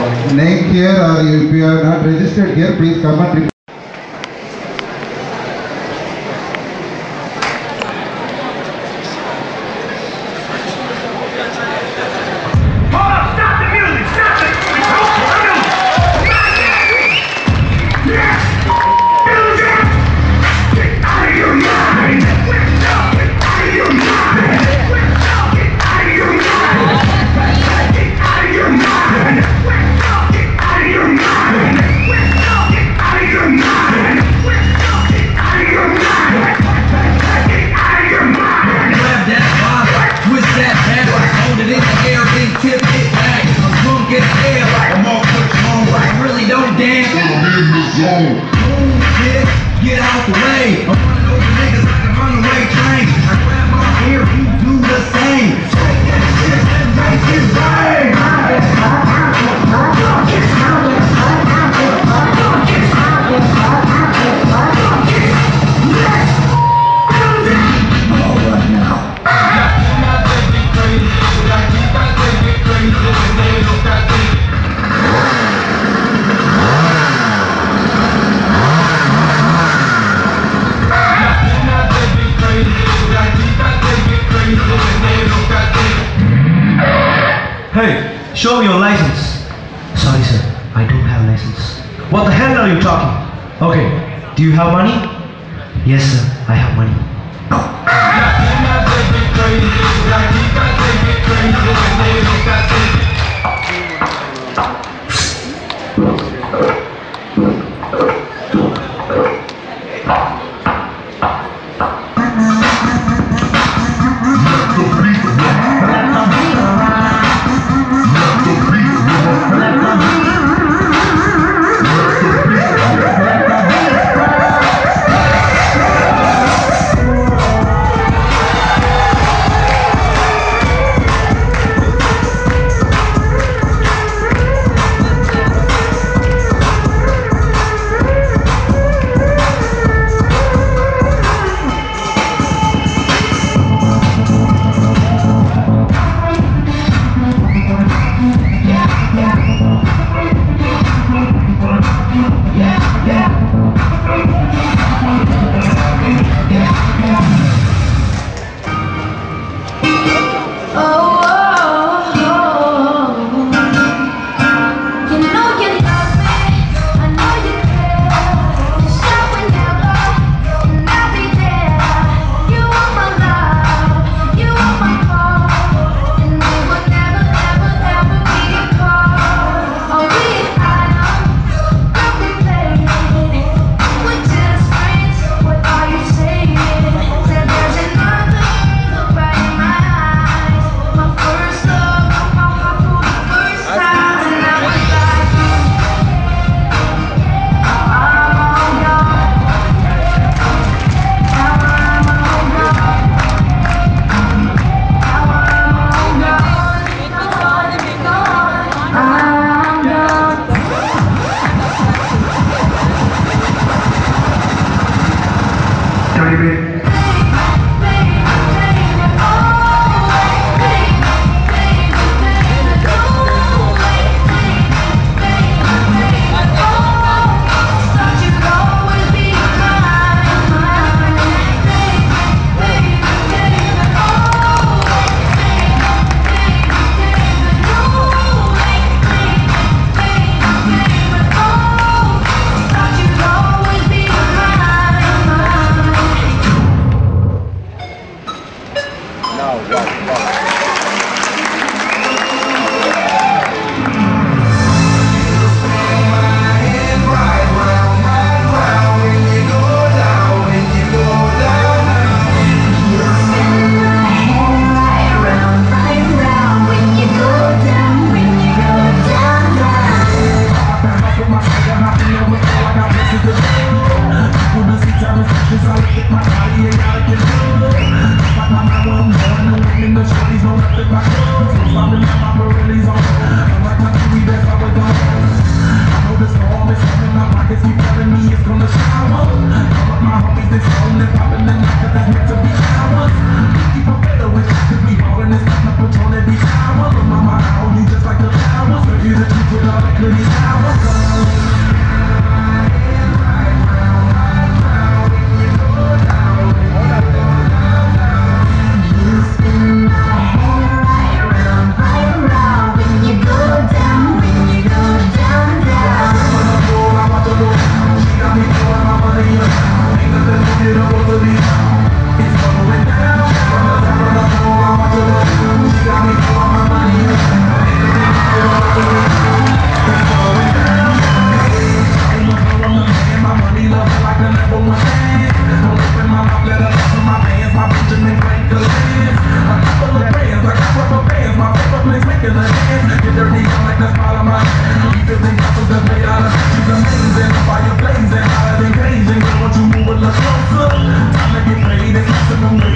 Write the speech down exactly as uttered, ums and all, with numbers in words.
name here, or if you are not registered here, please come and report. Get out the way. I'm running over niggas like a runaway train. I grab my hair, you do the same. Take that shit and make it rain. All right now. Hey, show me your license. Sorry sir, I don't have a license. What the hell are you talking? Okay, do you have money? Yes sir, I have money. Time to get paid, it's not